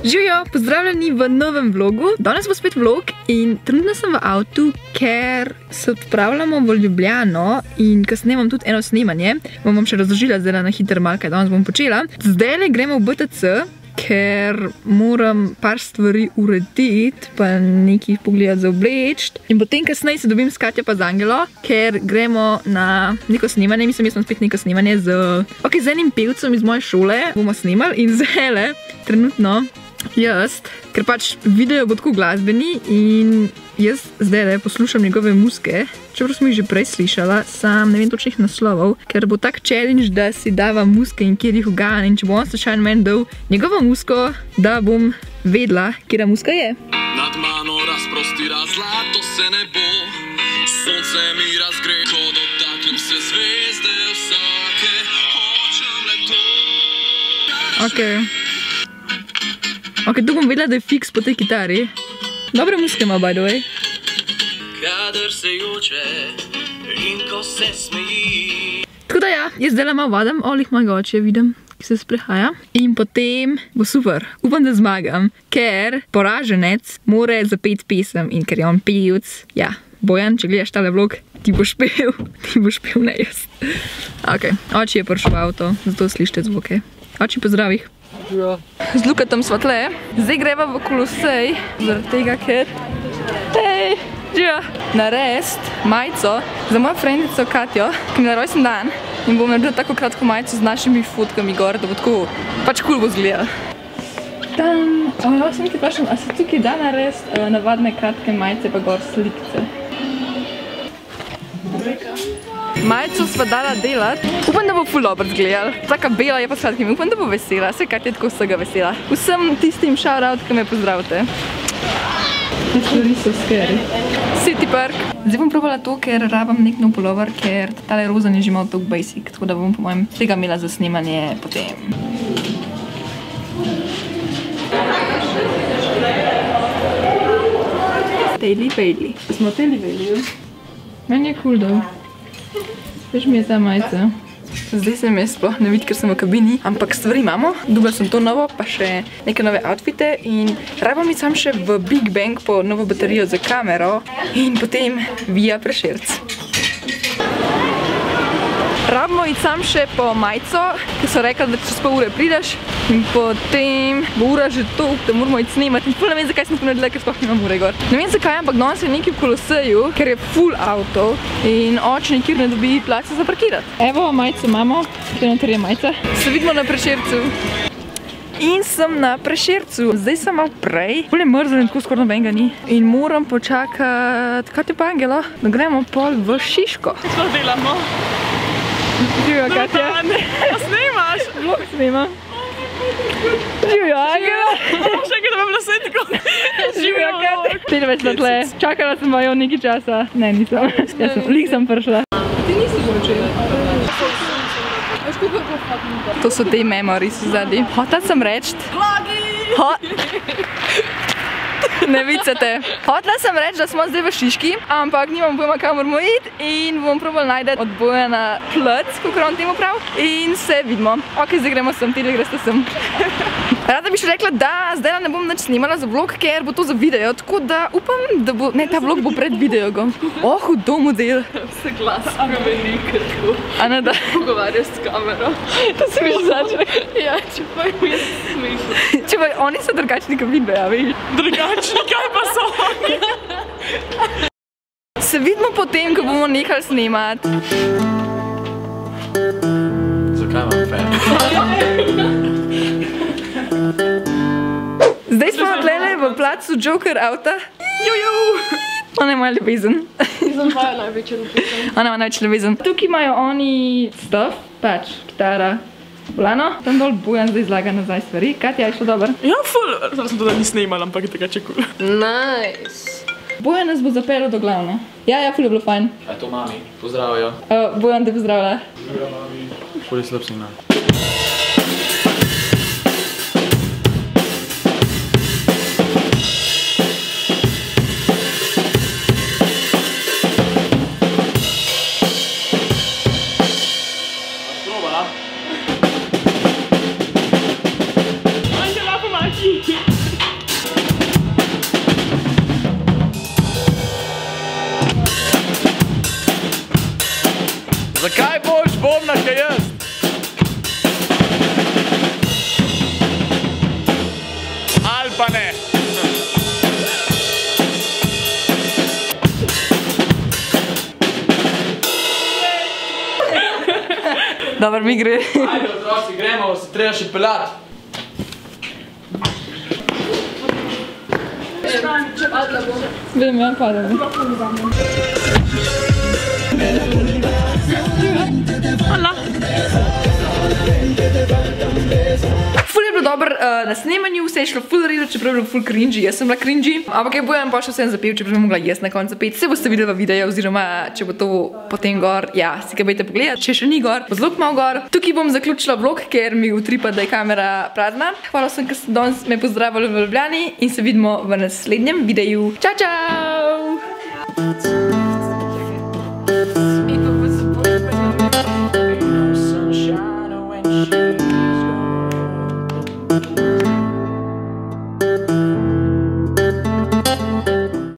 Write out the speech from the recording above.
Živijo, pozdravljeni v novem vlogu. Danes bo spet vlog in trenutno sem v avtu, ker se odpravljamo v Ljubljano in kasneje imam tudi eno snemanje. Bom še razložila zdaj na hiter malo, kaj danes bom počela. Zdaj gremo v BTC, ker moram par stvari urediti, pa nekaj pogledati za obleči. In potem kasneje se dobim s Katjo pa z Angelo, ker gremo na neko snemanje. Mislim, jaz sem spet neko snemanje z enim pevcem iz moje šole. Bomo snemali in zdaj trenutno jaz, ker pač video bo tako glasbeni in jaz zdaj poslušam njegove muske, čeprav smo jih že prej slišala, sam ne vem točnih naslovov, ker bo tak challenge, da si dava muske in kjer jih ugane in če bo on slučajno meni dal njegovo musko, da bom vedela, kjera muska je. Nad mano razprostira zlato se nebo, sonce mi razgre, ko dotaknem se zvezde vsake, hočem le to. Ok, tu bom vedela, da je fiks po tej kitari. Dobre muske ima, by the way. Kadar se joče in ko se smeji. Tako da ja, jaz zdaj malo vadam, olih mojega oče vidim, ki se sprehaja. In potem bo super. Upam, da zmagam, ker poraženec more zapeti pesem in ker je on pevc. Ja, Bojan, če gledaš tale vlog, ti boš pel, ne jaz. Ok, oči je prišel v avto, zato slišite zvoke. Oči, pozdravih. Z Lukatom sva tle. Zdaj greva v Kolosej, zaradi tega, ker narediti majico za mojo friendico Katjo, ki mi je rojsten dan in bom naredila tako kratko majico z našimi fotkami gor, da bo tako pač cool bo zgledala. Jaz sem nekaj vprašam, a se tukaj da narediti navadne kratke majice pa gor slikce? Majico sva dala delati. Upam, da bo ful dobro zgledala. Taka bela je pa s kratkimi. Upam, da bo vesela. Vse Katja je tako vsega vesela. Vsem tistim shout-out, ki me pozdravite. Te stvari so scary. City Park. Zdaj bom probala to, ker rabam nek nov pulover, ker tale rozan je že malo tako basic. Tako da bom po mojem tega imela za snemanje potem. Taily Bailey. Smo Taily Bailey. Meni je cool though. Veš mi je ta majica. Zdaj se mi sploh ne vidi, ker sem v kabini, ampak stvari imamo. Dobila sem to novo, pa še neke nove outfite in rabam iti sam še v Big Bang po novo baterijo za kamero in potem Via Prešerc. Rabimo iti sam še po majico, ki so rekli, da čez pol ure prideš in potem bo ura že to, da moramo iti snemati. In ful ne vem, zakaj sem tako naredila, ker sploh nimam ure gor. Ne vem zakaj, ampak danes je nekaj v Koloseju, ker je full avto in oče nikjer ne dobi place za parkirati. Evo, majico imamo, tukaj noter je majica. Se vidimo na Prešercu. In sem na Prešercu. Zdaj sem malo prej. Ful je mrzlo in tako skoraj nobenega ni. In moram počakati Katjo pa Angelo, da gremo pol v Šiško. Što delamo? Živjo, Katja. A snimaš? Vlog snima. Živjo, Angelo. Še enkrat, da bom nasetiko. Živjo, Katja. Tele več na tle. Čakala sem vajo nekaj časa. Ne, nisem. Lik sem prišla. Ti nisi počela. To so te memories zadnji. Hotela sem reči. Ne vicate. Hotela sem reči, da smo zdaj v Šiški, ampak nimam pojma, kam moramo iti in bom probala najti od Bojana plc, kakor on temu prav, in se vidimo. Ok, zdaj gremo sem, tile greste sem. Rada bi še rekla, da zdaj ne bom nič snimala za vlog, ker bo to za video, tako da upam, da bo, ne, ta vlog bo pred videogom. Hudo model. Se glas spremeni, ker tako. A ne da? Pogovarjaš s kamero. To se mi že začne. Ja, čeprav mi je smišno. Čeprav, oni so drugačni, kot vidbe, ja, veš. Drugačni, kaj pa so oni? Se vidimo potem, ko bomo nehali snemati. Zakaj imam fan? Zdaj smo tlele v placu Joker avta. Ona ima ljubezen. Sem tvoja največja ljubezen. Ona ima največja ljubezen. Tukaj imajo oni stuff, pač, kitara, volano. Tam dol Bojan zdaj zlaga nazaj stvari. Katja, je šlo dobro? Ja, ful. Zdaj sem to, da ni snimala, ampak je drugače cool. Nice. Bojan nas bo zapeljal do glavne. Ja, ful je bilo fajn. A to mami, pozdravijo. Bojan te pozdravlja. Živijo mami. Ful je slab signal. Angela, pomagaj! Zakaj boš bomna, kaj jaz? Ali pa ne? Dobro, mi gre. Ajde, otroci, gremo, se treba še peljati. Vem, ja, padam. Ful je bilo dobro na snemanju, vse je šlo ful redo, čeprav je bilo ful cringy, jaz sem bila cringy. Ampak je bojem pa še vsem zapel, čeprav sem mogla jaz na koncu zapeti. Se boste videli v videu, oziroma če bo to potem gor, ja, si ga bojte pogledati. Če še ni gor, bo zelo malo gor. Tukaj bom zaključila vlog, ker mi utripa, da je kamera prazna. Hvala vsem, ki ste danes me pozdravili v Ljubljani in se vidimo v naslednjem videu. Čau, čau!